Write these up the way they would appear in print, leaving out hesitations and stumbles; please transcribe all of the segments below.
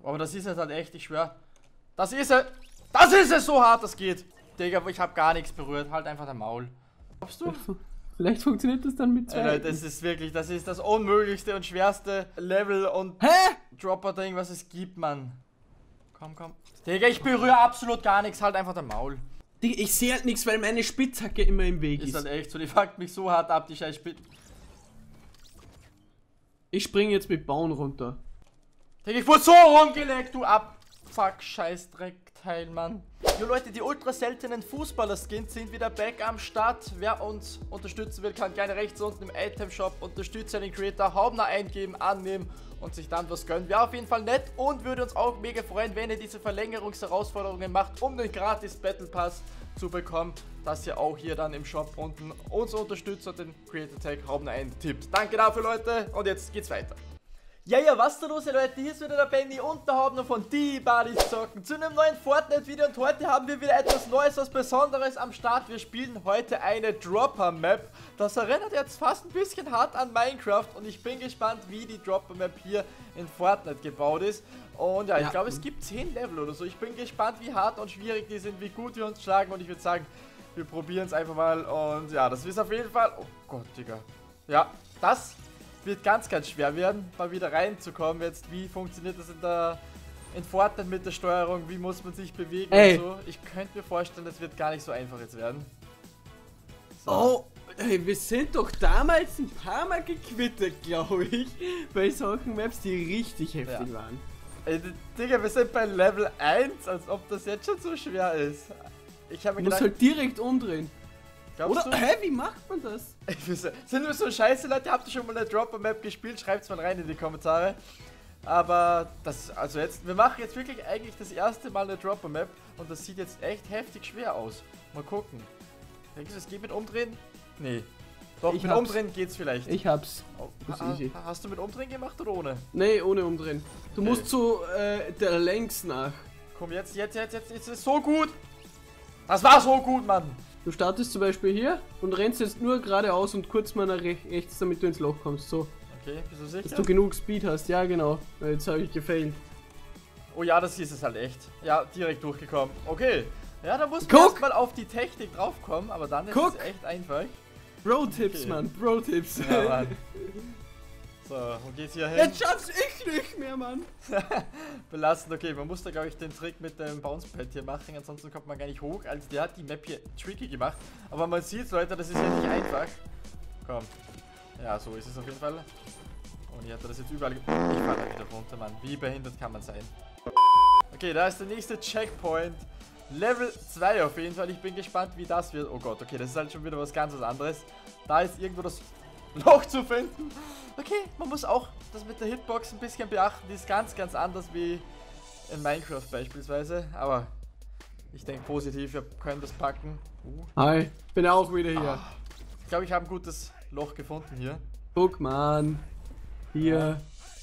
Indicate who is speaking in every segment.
Speaker 1: Aber das ist es halt echt, ich schwör. Das ist es! Das ist es, so hart das geht! Digga, ich hab gar nichts berührt. Halt einfach dein Maul. Glaubst du?
Speaker 2: Vielleicht funktioniert das dann mit 2.
Speaker 1: Leute, das ist wirklich, das ist das unmöglichste und schwerste Level und Dropper-Ding, was es gibt, Mann. Komm, komm. Digga, ich berühre absolut gar nichts. Halt einfach dein Maul.
Speaker 2: Digga, ich sehe halt nichts, weil meine Spitzhacke immer im Weg ist.
Speaker 1: Ist halt echt so, die fuckt mich so hart ab, die scheiß Spitzhacke.
Speaker 2: Ich springe jetzt mit Bauen runter.
Speaker 1: Digga, ich wurde so rumgelegt, du Abfuck, scheiß Dreckteil, Mann. Jo Leute, die ultra seltenen Fußballer-Skins sind wieder back am Start. Wer uns unterstützen will, kann gerne rechts unten im Item-Shop unterstützen, den Creator Haubner eingeben, annehmen und sich dann was gönnen. Wäre auf jeden Fall nett und würde uns auch mega freuen, wenn ihr diese Verlängerungsherausforderungen macht, um den gratis Battle Pass zu bekommen, dass ihr auch hier dann im Shop unten uns unterstützt und den Creator Tag Haubner eintippt. Danke dafür, Leute, und jetzt geht's weiter. Ja, was da los, Leute? Hier ist wieder der Benny und der Haubner von Die Buddies Zocken zu einem neuen Fortnite-Video und heute haben wir wieder etwas Neues, was Besonderes am Start. Wir spielen heute eine Dropper-Map. Das erinnert jetzt fast ein bisschen hart an Minecraft und ich bin gespannt, wie die Dropper-Map hier in Fortnite gebaut ist. Und ja, ich glaube, es gibt 10 Level oder so. Ich bin gespannt, wie hart und schwierig die sind, wie gut wir uns schlagen und ich würde sagen, wir probieren es einfach mal und ja, das ist auf jeden Fall... Oh Gott, Digga. Ja, das... wird ganz, ganz schwer werden, mal wieder reinzukommen jetzt. Wie funktioniert das in Fortnite mit der Steuerung? Wie muss man sich bewegen und so? Ich könnte mir vorstellen, das wird gar nicht so einfach jetzt werden. So.
Speaker 2: Oh, hey, wir sind doch damals ein paar Mal gequittert, glaube ich, bei solchen Maps, die richtig heftig waren.
Speaker 1: Ey, Digga, wir sind bei Level 1, als ob das jetzt schon so schwer ist. Ich habe mir gedacht...
Speaker 2: Du musst halt direkt umdrehen.
Speaker 1: Oder?
Speaker 2: Wie macht man das?
Speaker 1: Sind wir so scheiße, Leute? Habt ihr schon mal eine Dropper-Map gespielt? Schreibt's mal rein in die Kommentare. Aber das, also jetzt, wir machen jetzt wirklich eigentlich das erste Mal eine Dropper-Map und das sieht jetzt echt heftig schwer aus. Mal gucken. Denkst du, es geht mit Umdrehen? Nee. Doch, mit Umdrehen geht's vielleicht.
Speaker 2: Ich hab's.
Speaker 1: Oh, hast du mit Umdrehen gemacht oder ohne?
Speaker 2: Nee, ohne Umdrehen. Du musst so der Längs nach.
Speaker 1: Komm, jetzt ist es so gut. Das war so gut, Mann.
Speaker 2: Du startest zum Beispiel hier und rennst jetzt nur geradeaus und kurz mal nach rechts, damit du ins Loch kommst. So.
Speaker 1: Okay, bist du sicher?
Speaker 2: Dass du genug Speed hast. Ja, genau. Jetzt habe ich gefailt.
Speaker 1: Oh ja, das ist es halt echt. Ja, direkt durchgekommen. Okay. Ja, da muss man erstmal auf die Technik draufkommen, aber dann ist es echt einfach.
Speaker 2: Bro-Tipps, Mann. Bro-Tipps.
Speaker 1: Ja, Mann. So, wo geht's hier hin?
Speaker 2: Jetzt schaff's ich nicht mehr, Mann.
Speaker 1: Belastend, okay, man muss da glaube ich den Trick mit dem Bounce-Pad hier machen, ansonsten kommt man gar nicht hoch. Also der hat die Map hier tricky gemacht. Aber man sieht, Leute, das ist ja nicht einfach. Komm. Ja, so ist es auf jeden Fall. Und hier hat er das jetzt überall... Ich falle wieder runter, Mann. Wie behindert kann man sein? Okay, da ist der nächste Checkpoint. Level 2 auf jeden Fall. Ich bin gespannt, wie das wird. Oh Gott, okay, das ist halt schon wieder was ganz anderes. Da ist irgendwo das Loch zu finden. Okay, man muss auch das mit der Hitbox ein bisschen beachten. Die ist ganz, ganz anders wie in Minecraft beispielsweise. Aber ich denke positiv, wir können das packen.
Speaker 2: Hi, bin auch wieder hier.
Speaker 1: Ich glaube, ich habe ein gutes Loch gefunden hier.
Speaker 2: Guck, Mann. Hier.
Speaker 1: Ja.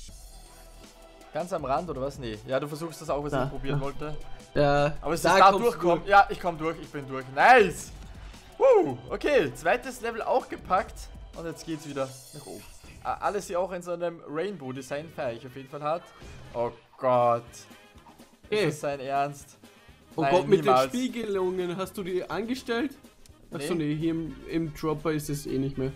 Speaker 1: Ganz am Rand oder was? Nee. Ja, du versuchst das auch, was ich probieren wollte.
Speaker 2: Ja.
Speaker 1: Aber es ist da durchkommen. Ja, ich komme durch, ich bin durch. Nice! Okay, zweites Level auch gepackt. Und jetzt geht's wieder nach oben. Alles hier auch in so einem Rainbow-Design, feiere ich auf jeden Fall hart. Oh Gott. Ist das sein Ernst?
Speaker 2: Oh Gott, mit den Spiegelungen, hast du die angestellt? Achso, nee, hier im Dropper ist es eh nicht mehr.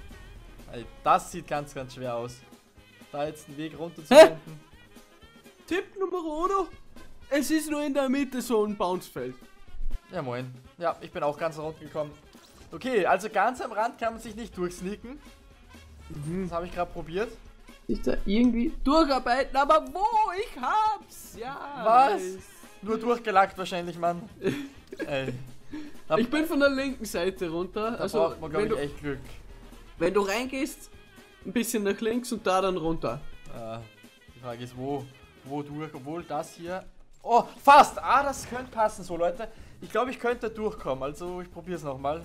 Speaker 1: Das sieht ganz, ganz schwer aus. Da jetzt einen Weg runter zu finden.
Speaker 2: Tipp Nummer 1. Es ist nur in der Mitte so ein Bounce-Feld.
Speaker 1: Ja, moin. Ja, ich bin auch ganz runtergekommen. Okay, also ganz am Rand kann man sich nicht durchsneaken. Das habe ich gerade probiert.
Speaker 2: Sich da irgendwie durcharbeiten, aber wo? Ich hab's! Ja!
Speaker 1: Was? Nice. Nur durchgelackt wahrscheinlich, Mann. Ey.
Speaker 2: Ich bin von der linken Seite runter.
Speaker 1: Da braucht man, glaube ich, echt Glück.
Speaker 2: Wenn du reingehst, ein bisschen nach links und da dann runter.
Speaker 1: Die Frage ist, wo durch, obwohl das hier... Oh, fast! Das könnte passen so, Leute. Ich glaube, ich könnte durchkommen, also ich probiere es nochmal.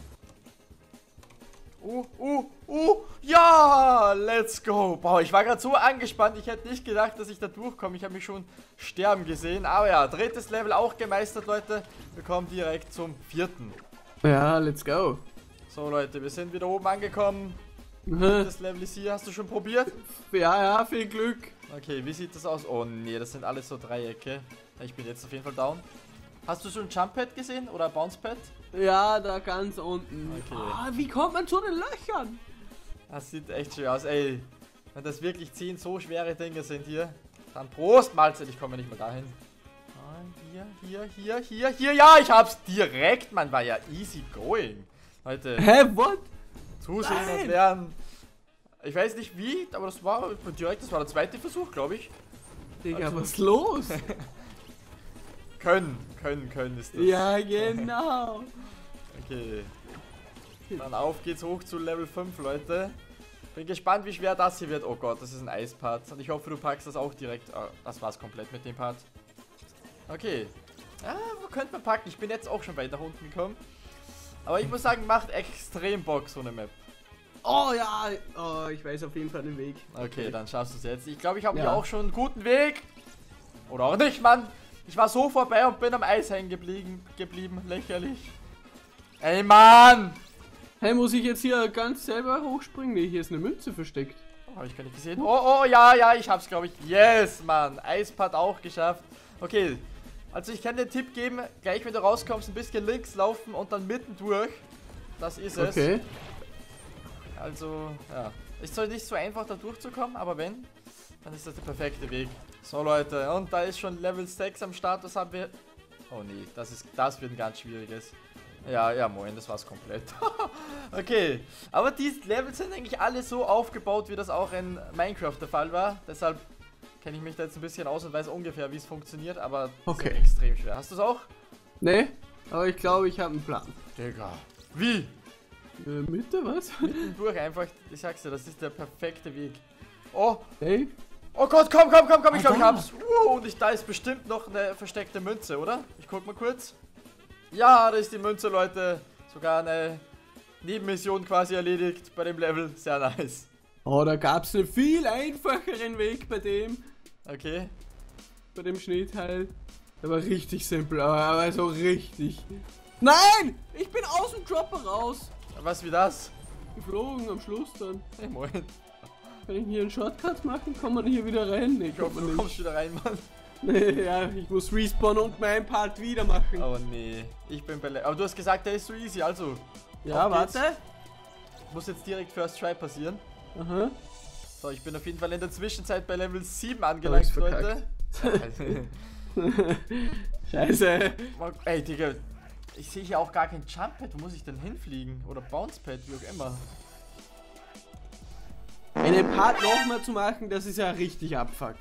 Speaker 1: Ja, let's go. Boah, ich war gerade so angespannt, ich hätte nicht gedacht, dass ich da durchkomme. Ich habe mich schon sterben gesehen. Aber ja, drittes Level auch gemeistert, Leute. Wir kommen direkt zum 4.
Speaker 2: Ja, let's go.
Speaker 1: So, Leute, wir sind wieder oben angekommen. Das Level ist hier. Hast du schon probiert?
Speaker 2: Ja, viel Glück.
Speaker 1: Okay, wie sieht das aus? Oh nee, das sind alles so Dreiecke. Ich bin jetzt auf jeden Fall down. Hast du so ein Jump Pad gesehen? Oder ein Bounce Pad?
Speaker 2: Ja, da ganz unten.
Speaker 1: Okay.
Speaker 2: Ah, wie kommt man zu den Löchern?
Speaker 1: Das sieht echt schwer aus, ey. Wenn das wirklich 10 so schwere Dinge sind hier, dann Prost, Mahlzeit, ich komme nicht mehr dahin. Hier, ja, ich hab's direkt, man, war ja easy going. Leute,
Speaker 2: Hä, what?
Speaker 1: zusehen
Speaker 2: Nein.
Speaker 1: und lernen. Ich weiß nicht wie, aber das war direkt, das war der zweite Versuch, glaube ich.
Speaker 2: Digga,
Speaker 1: Also-
Speaker 2: was ist los?
Speaker 1: Können ist das.
Speaker 2: Ja, genau.
Speaker 1: Okay. Dann auf geht's hoch zu Level 5, Leute. Bin gespannt, wie schwer das hier wird. Oh Gott, das ist ein Eispart. Und ich hoffe, du packst das auch direkt. Oh, das war's komplett mit dem Part. Okay. Ja, wo könnte man packen? Ich bin jetzt auch schon weiter unten gekommen. Aber ich muss sagen, macht extrem Bock, so eine Map.
Speaker 2: Oh ja, oh, ich weiß auf jeden Fall den Weg.
Speaker 1: Okay, dann schaffst du es jetzt. Ich glaube, ich habe
Speaker 2: Ja.
Speaker 1: hier auch schon einen guten Weg. Oder auch nicht, Mann. Ich war so vorbei und bin am Eis hängen geblieben. Lächerlich. Ey, Mann!
Speaker 2: Hey, muss ich jetzt hier ganz selber hochspringen? Nee, hier ist eine Münze versteckt.
Speaker 1: Habe ich gar nicht gesehen. Oh, ja, ich hab's, glaube ich. Yes, Mann. Eispart auch geschafft. Okay. Also ich kann dir den Tipp geben, gleich wenn du rauskommst, ein bisschen links laufen und dann mitten durch. Das ist es.
Speaker 2: Okay.
Speaker 1: Also, ja. Ist zwar nicht so einfach da durchzukommen, aber wenn, dann ist das der perfekte Weg. So, Leute, und da ist schon Level 6 am Start. Was haben wir? Oh nee, das wird ein ganz schwieriges. Ja, moin, das war's komplett. Okay, aber die Levels sind eigentlich alle so aufgebaut, wie das auch in Minecraft der Fall war. Deshalb kenne ich mich da jetzt ein bisschen aus und weiß ungefähr, wie es funktioniert, aber die
Speaker 2: Okay.
Speaker 1: sind extrem schwer. Hast du es auch?
Speaker 2: Nee, aber ich glaube, ich habe einen Plan.
Speaker 1: Digga. Wie?
Speaker 2: Mitte, was?
Speaker 1: Mitten durch einfach, ich sag's dir, das ist der perfekte Weg. Oh,
Speaker 2: Hey?
Speaker 1: oh Gott, komm, ich glaube, ich
Speaker 2: da.
Speaker 1: hab's. Und da ist bestimmt noch eine versteckte Münze, oder? Ich guck mal kurz. Ja, da ist die Münze, Leute. Sogar eine Nebenmission quasi erledigt bei dem Level. Sehr nice.
Speaker 2: Oh, da gab es einen viel einfacheren Weg bei dem Schneeteil. Der war richtig simpel, aber so richtig. Nein! Ich bin aus dem Dropper raus.
Speaker 1: Was wie das?
Speaker 2: Geflogen am Schluss dann.
Speaker 1: Hey, moin.
Speaker 2: Kann ich hier einen Shortcut machen? Kann man hier wieder rein? Nee,
Speaker 1: Ich hoffe,
Speaker 2: kann man
Speaker 1: du kommst
Speaker 2: nicht.
Speaker 1: wieder rein, Mann.
Speaker 2: Nee, ja, ich muss respawnen und meinen Part wieder machen.
Speaker 1: Oh nee, ich bin bei aber du hast gesagt, der ist so easy, also.
Speaker 2: Ja,
Speaker 1: auf geht's.
Speaker 2: warte.
Speaker 1: Muss jetzt direkt First Try passieren.
Speaker 2: Aha.
Speaker 1: So, ich bin auf jeden Fall in der Zwischenzeit bei Level 7 angelangt,
Speaker 2: ich's
Speaker 1: Leute.
Speaker 2: Scheiße.
Speaker 1: Ey, Digga, ich sehe hier auch gar kein Jump Pad. Wo muss ich denn hinfliegen? Oder Bounce Pad, wie auch immer.
Speaker 2: Einen Part nochmal zu machen, das ist ja richtig abfuckt.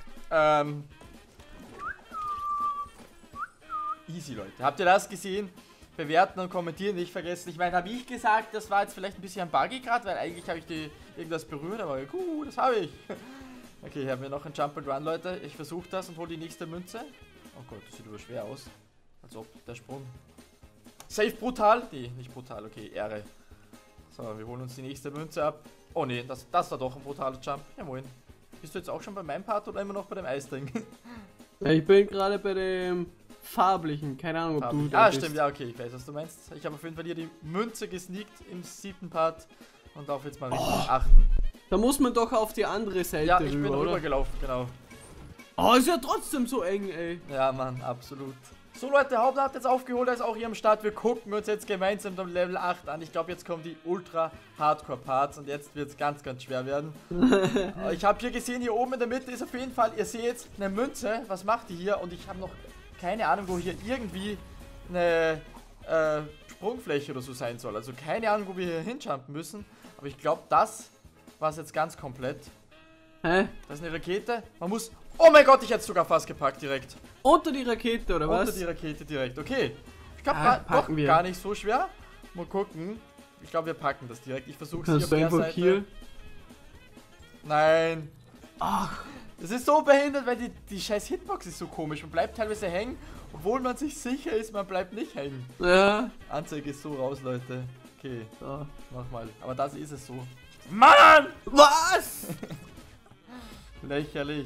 Speaker 1: Easy, Leute. Habt ihr das gesehen? Bewerten und kommentieren nicht vergessen. Ich meine, habe ich gesagt, das war jetzt vielleicht ein bisschen buggy gerade, weil eigentlich habe ich irgendwas berührt, aber das habe ich. Okay, hier haben wir noch ein Jump and Run, Leute. Ich versuche das und hole die nächste Münze. Oh Gott, das sieht aber schwer aus. Als ob der Sprung. Safe brutal? Nee, nicht brutal, okay, Ehre. So, wir holen uns die nächste Münze ab. Oh nee, das war doch ein brutaler Jump. Ja, moin. Bist du jetzt auch schon bei meinem Part oder immer noch bei dem Eisding?
Speaker 2: Ja, ich bin gerade bei dem farblichen, keine Ahnung, ob du da bist.
Speaker 1: Stimmt, ja, okay, ich weiß, was du meinst. Ich habe auf jeden Fall hier die Münze gesneakt im 7. Part und laufe jetzt mal Richtung 8.
Speaker 2: Da muss man doch auf die andere Seite
Speaker 1: Ja, ich bin
Speaker 2: rüber, oder?
Speaker 1: rübergelaufen, genau.
Speaker 2: Oh, ist ja trotzdem so eng, ey.
Speaker 1: Ja, Mann, absolut. So, Leute, Hauptmann hat jetzt aufgeholt, er ist auch hier am Start. Wir gucken uns jetzt gemeinsam am Level 8 an. Ich glaube, jetzt kommen die Ultra-Hardcore-Parts und jetzt wird es ganz, ganz schwer werden. Ich habe hier gesehen, hier oben in der Mitte ist auf jeden Fall, ihr seht jetzt, eine Münze. Was macht die hier? Und ich habe noch keine Ahnung, wo hier irgendwie eine Sprungfläche oder so sein soll. Also keine Ahnung, wo wir hier hinjumpen müssen. Aber ich glaube, das war es jetzt ganz komplett.
Speaker 2: Hä?
Speaker 1: Das ist eine Rakete. Man muss... Oh mein Gott, ich hätte es sogar fast gepackt direkt.
Speaker 2: Unter die Rakete, oder was?
Speaker 1: Unter die Rakete direkt, okay. Ich glaube,
Speaker 2: packen wir.
Speaker 1: gar nicht so schwer. Mal gucken. Ich glaube, wir packen das direkt. Ich versuche es hier
Speaker 2: Kannst
Speaker 1: auf
Speaker 2: du
Speaker 1: der
Speaker 2: einfach
Speaker 1: Seite.
Speaker 2: hier...
Speaker 1: Nein.
Speaker 2: Ach,
Speaker 1: Das ist so behindert, weil die scheiß Hitbox ist so komisch. Man bleibt teilweise hängen, obwohl man sich sicher ist, man bleibt nicht hängen.
Speaker 2: ja.
Speaker 1: Anzeige ist so raus, Leute. Okay,
Speaker 2: So.
Speaker 1: nochmal. Aber das ist es so. Mann!
Speaker 2: Was?
Speaker 1: Lächerlich.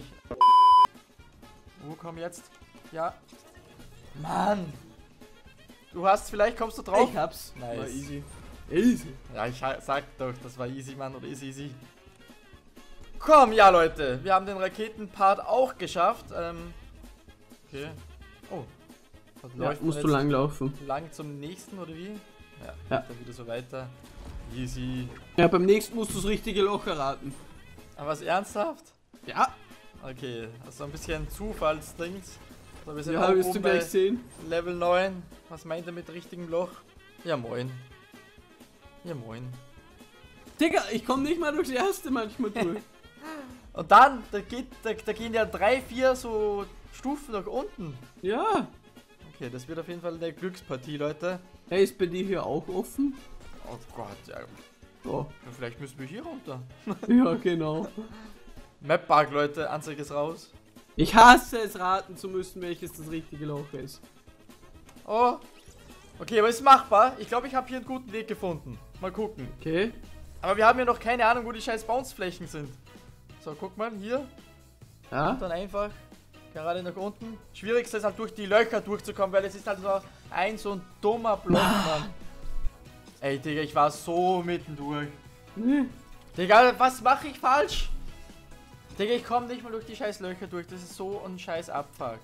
Speaker 1: Wo komm jetzt? Ja. Mann! Du hast, vielleicht kommst du drauf.
Speaker 2: Ich hab's.
Speaker 1: Nice.
Speaker 2: War easy. Easy.
Speaker 1: Ja, ich sag doch, das war easy, Mann, oder ist easy. Komm, ja, Leute, wir haben den Raketenpart auch geschafft. Okay. Oh. Das
Speaker 2: Ja,
Speaker 1: läuft
Speaker 2: musst
Speaker 1: jetzt
Speaker 2: du lang laufen.
Speaker 1: lang zum nächsten, oder wie? Ja,
Speaker 2: Ja.
Speaker 1: dann wieder so weiter. Easy.
Speaker 2: Ja, beim nächsten musst du das richtige Loch erraten.
Speaker 1: Aber was ernsthaft?
Speaker 2: Ja.
Speaker 1: Okay, also ein bisschen Zufallsdings. So, wir sind
Speaker 2: Ja,
Speaker 1: auch
Speaker 2: wirst
Speaker 1: oben
Speaker 2: du gleich
Speaker 1: bei
Speaker 2: sehen.
Speaker 1: Level 9. Was meint er mit richtigem Loch? Ja, moin. Ja, moin.
Speaker 2: Digga, ich komme nicht mal durchs erste manchmal durch.
Speaker 1: Und dann, da gehen ja 3, 4 so Stufen nach unten.
Speaker 2: Ja.
Speaker 1: Okay, das wird auf jeden Fall eine Glückspartie, Leute.
Speaker 2: Hey, ist bei dir hier auch offen?
Speaker 1: Oh Gott, ja.
Speaker 2: Oh.
Speaker 1: Vielleicht müssen wir hier runter.
Speaker 2: Ja, genau.
Speaker 1: Map-Bug, Leute, Anzeige ist raus.
Speaker 2: Ich hasse es, raten zu müssen, welches das richtige Loch ist.
Speaker 1: Oh. Okay, aber ist machbar. Ich glaube, ich habe hier einen guten Weg gefunden. Mal gucken.
Speaker 2: Okay.
Speaker 1: Aber wir haben ja noch keine Ahnung, wo die scheiß Bounce-Flächen sind. So, guck mal, hier.
Speaker 2: Ja.
Speaker 1: Und dann einfach gerade nach unten. Schwierigste ist halt durch die Löcher durchzukommen, weil es ist halt so ein dummer Block, Mann. Ey, Digga, ich war so mittendurch.
Speaker 2: Nee.
Speaker 1: Digga, was mache ich falsch? Digga, ich komme nicht mal durch die scheiß Löcher durch. Das ist so ein scheiß Abfuck.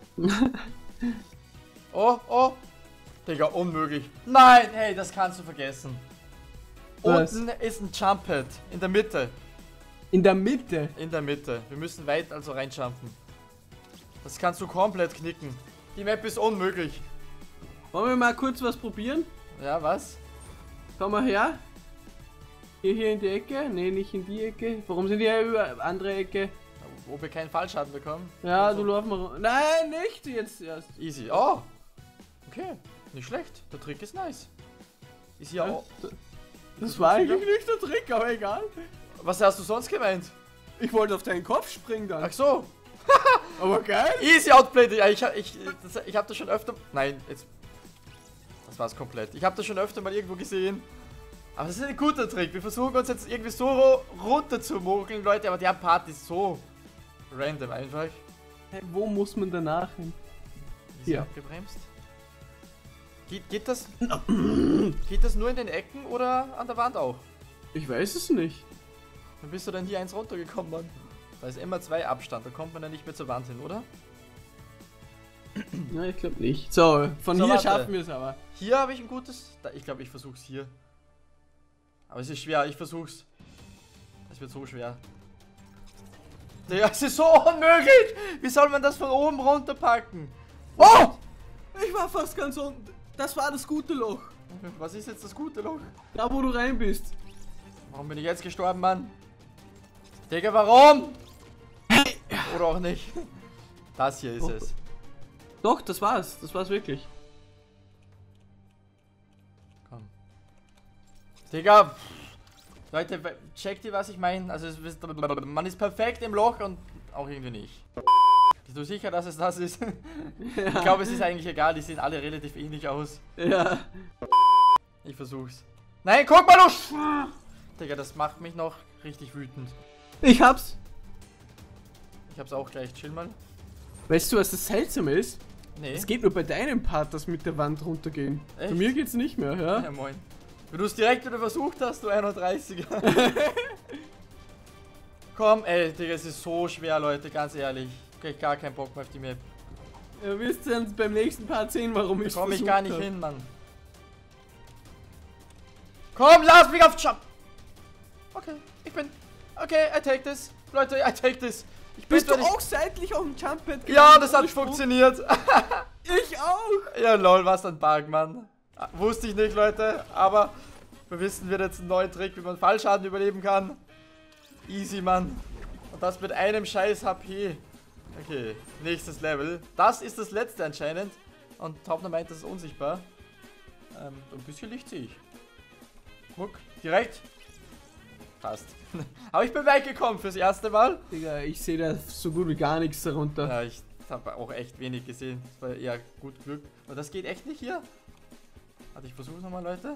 Speaker 1: Oh, oh. Digga, unmöglich. Nein, hey, das kannst du vergessen.
Speaker 2: Was?
Speaker 1: Unten ist ein Jump Pad. In der Mitte.
Speaker 2: In der Mitte.
Speaker 1: In der Mitte. Wir müssen weit also reinjumpen. Das kannst du komplett knicken. Die Map ist unmöglich.
Speaker 2: Wollen wir mal kurz was probieren?
Speaker 1: Ja, was?
Speaker 2: Komm mal her. Hier in die Ecke? Ne, nicht in die Ecke. Warum sind die ja über andere Ecke?
Speaker 1: Wo wir keinen Fallschaden bekommen.
Speaker 2: Ja,
Speaker 1: Also,
Speaker 2: du lauf mal. Nein, nicht jetzt erst.
Speaker 1: easy. Oh. Okay. Nicht schlecht. Der Trick ist nice. Ist hier auch.
Speaker 2: Das war eigentlich nicht der Trick, aber egal.
Speaker 1: Was hast du sonst gemeint?
Speaker 2: Ich wollte auf deinen Kopf springen dann.
Speaker 1: Ach so.
Speaker 2: Aber geil.
Speaker 1: Easy outplayed. Ja, ich hab das schon öfter. Nein, jetzt. Das war's komplett. Ich habe das schon öfter mal irgendwo gesehen. Aber das ist ein guter Trick. Wir versuchen uns jetzt irgendwie so runter zu mogeln, Leute. Aber der Part ist so random einfach.
Speaker 2: Hey, wo muss man danach hin?
Speaker 1: Ist
Speaker 2: Hier.
Speaker 1: abgebremst. Geht das? Geht das nur in den Ecken oder an der Wand auch?
Speaker 2: Ich weiß es nicht.
Speaker 1: Dann bist du dann hier eins runtergekommen, Mann. Da ist immer 2 Abstand. Da kommt man dann nicht mehr zur Wand hin, oder?
Speaker 2: Nein, ich glaube nicht. So, von
Speaker 1: So,
Speaker 2: hier
Speaker 1: warte.
Speaker 2: schaffen wir es aber.
Speaker 1: Hier habe ich ein gutes. Ich glaube, ich versuch's hier. Aber es ist schwer. Ich versuch's. Es wird so schwer. Digga, es ist so unmöglich. Wie soll man das von oben runterpacken?
Speaker 2: Oh! Ich war fast ganz unten. Das war das gute Loch.
Speaker 1: Was ist jetzt das gute Loch?
Speaker 2: Da, wo du rein bist.
Speaker 1: Warum bin ich jetzt gestorben, Mann? Digga, warum? Oder auch nicht. Das hier ist
Speaker 2: Oh.
Speaker 1: es.
Speaker 2: Doch, das war's. Das war's wirklich.
Speaker 1: Komm. Digga. Leute, checkt ihr, was ich meine? Also, man ist perfekt im Loch und auch irgendwie nicht. Bist du sicher, dass es das ist?
Speaker 2: Ja.
Speaker 1: Ich glaube, es ist eigentlich egal. Die sehen alle relativ ähnlich aus.
Speaker 2: Ja.
Speaker 1: Ich versuch's. Nein, guck mal, du! Digga, das macht mich noch richtig wütend.
Speaker 2: Ich hab's.
Speaker 1: Ich hab's auch gleich. Chill mal.
Speaker 2: Weißt du, was das Seltsame ist?
Speaker 1: Nee.
Speaker 2: Es geht nur bei deinem Part, das mit der Wand runtergehen.
Speaker 1: Echt?
Speaker 2: Bei mir geht's nicht mehr, ja?
Speaker 1: Ja, moin. Wenn du es direkt wieder versucht hast, du 31er. Komm, ey, Digga, es ist so schwer, Leute, ganz ehrlich. Ich gar keinen Bock mehr auf die Map.
Speaker 2: Ihr wisst dann beim nächsten Part sehen, warum ich
Speaker 1: Da komme ich
Speaker 2: versucht
Speaker 1: gar nicht
Speaker 2: hab.
Speaker 1: hin, Mann. Komm, lass mich auf Jump. Okay, ich bin... Okay, I take this. Leute, I take this. Ich bin
Speaker 2: Bist du
Speaker 1: zwar nicht-
Speaker 2: auch seitlich auf dem Jump-Pad
Speaker 1: Ja, das hat
Speaker 2: ohne Sprung?
Speaker 1: funktioniert.
Speaker 2: Ich auch!
Speaker 1: Ja, lol, was ein Bug, Mann. Wusste ich nicht, Leute, aber wir wissen wir jetzt einen neuen Trick, wie man Fallschaden überleben kann. Easy, Mann. Und das mit einem scheiß HP. Okay, nächstes Level. Das ist das letzte anscheinend. Und Taubner meint, das ist unsichtbar. Ein bisschen Licht sehe ich. Guck, direkt. Passt. Aber ich bin weggekommen fürs erste Mal.
Speaker 2: Digga, ich sehe da so gut wie gar nichts darunter.
Speaker 1: Ja, ich habe auch echt wenig gesehen. Das war eher gut Glück. Und das geht echt nicht hier. Warte, ich versuche nochmal, Leute.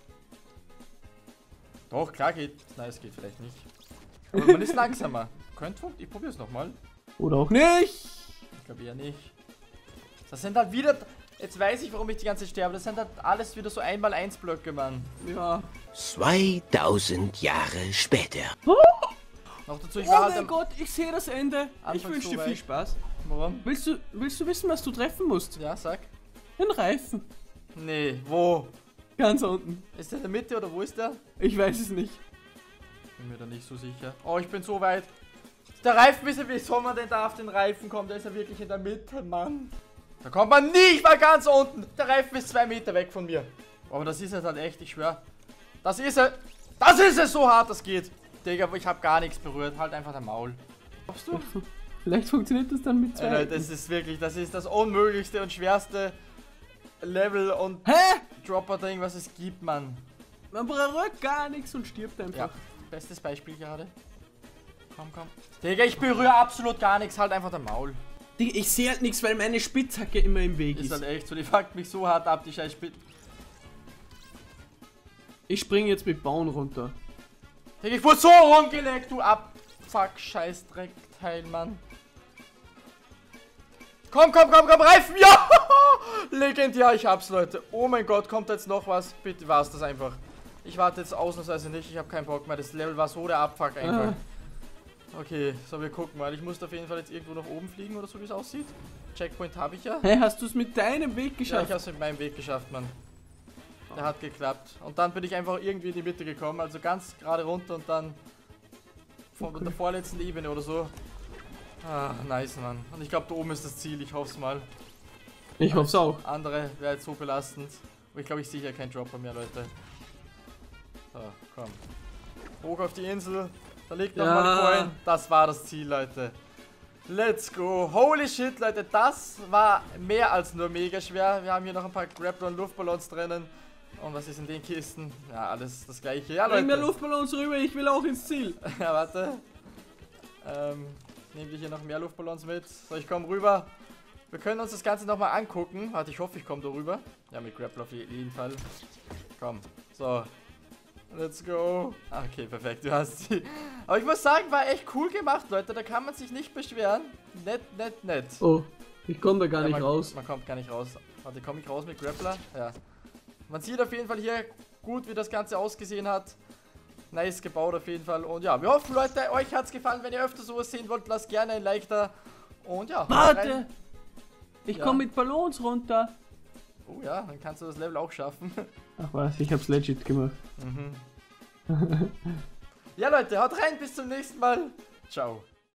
Speaker 1: Doch, klar geht. Nein, es geht vielleicht nicht. Aber man ist langsamer. Könnte funktionieren. Ich probiere es nochmal.
Speaker 2: Oder auch nicht!
Speaker 1: Ich glaube eher nicht. Das sind halt wieder Jetzt weiß ich, warum ich die ganze Zeit sterbe. Das sind halt alles wieder so 1x1 Blöcke, Mann.
Speaker 2: Ja.
Speaker 3: 2000 Jahre später.
Speaker 1: Noch dazu, ich
Speaker 2: Oh
Speaker 1: war halt
Speaker 2: mein Gott, ich sehe das Ende. Ich
Speaker 1: Anfangs
Speaker 2: wünsche
Speaker 1: so
Speaker 2: dir viel
Speaker 1: weit.
Speaker 2: Spaß.
Speaker 1: Warum?
Speaker 2: Willst du wissen, was du treffen musst?
Speaker 1: Ja, sag.
Speaker 2: Den Reifen.
Speaker 1: Nee, wo?
Speaker 2: Ganz unten.
Speaker 1: Ist der in der Mitte oder wo ist der?
Speaker 2: Ich weiß es nicht.
Speaker 1: Bin mir da nicht so sicher. Oh, ich bin so weit. Der Reifen, wie soll man denn da auf den Reifen kommen? Der ist ja wirklich in der Mitte, Mann. Da kommt man nicht mal ganz unten. Der Reifen ist 2 Meter weg von mir. Aber das ist jetzt halt echt, ich schwör. Das ist es so hart, das geht. Digga, ich habe gar nichts berührt. Halt einfach dein Maul. Glaubst du?
Speaker 2: Vielleicht funktioniert das dann mit 2.
Speaker 1: Leute, das ist wirklich, das ist das unmöglichste und schwerste Level und
Speaker 2: Hä?
Speaker 1: Dropper-Ding, was es gibt, Mann.
Speaker 2: Man berührt gar nichts und stirbt einfach.
Speaker 1: Ja, bestes Beispiel gerade. Komm, komm. Digga, ich berühre absolut gar nichts. Halt einfach dein Maul.
Speaker 2: Ich sehe halt nichts, weil meine Spitzhacke immer im Weg
Speaker 1: Ist
Speaker 2: ist.
Speaker 1: halt echt so, die fuckt mich so hart ab, die scheiß Spit.
Speaker 2: Ich springe jetzt mit Bauen runter.
Speaker 1: Digga, ich wurde so rumgelegt, du Abfuck, scheiß Dreckteil, Mann. Komm, Reifen, ja! Legendär, ich hab's, Leute. Oh mein Gott, kommt jetzt noch was? Bitte war's das einfach. Ich warte jetzt ausnahmsweise nicht, ich habe keinen Bock mehr. Das Level war so der Abfuck einfach. Okay, so, wir gucken mal. Ich muss auf jeden Fall jetzt irgendwo nach oben fliegen oder so, wie es aussieht. Checkpoint habe ich ja.
Speaker 2: Hey, hast du es mit deinem Weg
Speaker 1: Ja,
Speaker 2: geschafft?
Speaker 1: ich hab's mit meinem Weg geschafft, Mann. Der hat geklappt. Und dann bin ich einfach irgendwie in die Mitte gekommen, also ganz gerade runter und dann von der vorletzten Ebene oder so. Ah, nice, Mann. Und ich glaube, da oben ist das Ziel, ich hoffe es mal.
Speaker 2: Ich hoffe es auch.
Speaker 1: Andere wäre jetzt so belastend. Aber ich glaube, ich sehe hier keinen Dropper mehr, Leute. So, komm. Hoch auf die Insel. Da liegt noch mal ein Coin. Das war das Ziel, Leute. Let's go. Holy shit, Leute. Das war mehr als nur mega schwer. Wir haben hier noch ein paar Grappler und Luftballons drinnen. Und was ist in den Kisten? Ja, alles das gleiche. Ja,
Speaker 2: Bring mir
Speaker 1: Leute.
Speaker 2: Luftballons rüber, ich will auch ins Ziel.
Speaker 1: Ja, warte. Nehmen wir hier noch mehr Luftballons mit. So, ich komme rüber. Wir können uns das Ganze nochmal angucken. Warte, ich hoffe, ich komme da rüber. Ja, mit Grappler auf jeden Fall. Komm. So. Let's go. Okay, perfekt, du hast die. Aber ich muss sagen, war echt cool gemacht, Leute. Da kann man sich nicht beschweren. Nett.
Speaker 2: Oh, ich komme da gar
Speaker 1: Ja,
Speaker 2: nicht raus.
Speaker 1: Man kommt gar nicht raus. Warte, komme ich raus mit Grappler? Ja. Man sieht auf jeden Fall hier gut, wie das Ganze ausgesehen hat. Nice gebaut auf jeden Fall. Und ja, wir hoffen, Leute, euch hat's gefallen. Wenn ihr öfter sowas sehen wollt, lasst gerne ein Like da. Und ja.
Speaker 2: Warte! Ich
Speaker 1: Ja.
Speaker 2: komme mit Ballons runter.
Speaker 1: Oh ja, dann kannst du das Level auch schaffen.
Speaker 2: Ach was, ich hab's legit gemacht.
Speaker 1: Ja, Leute, haut rein, bis zum nächsten Mal. Ciao.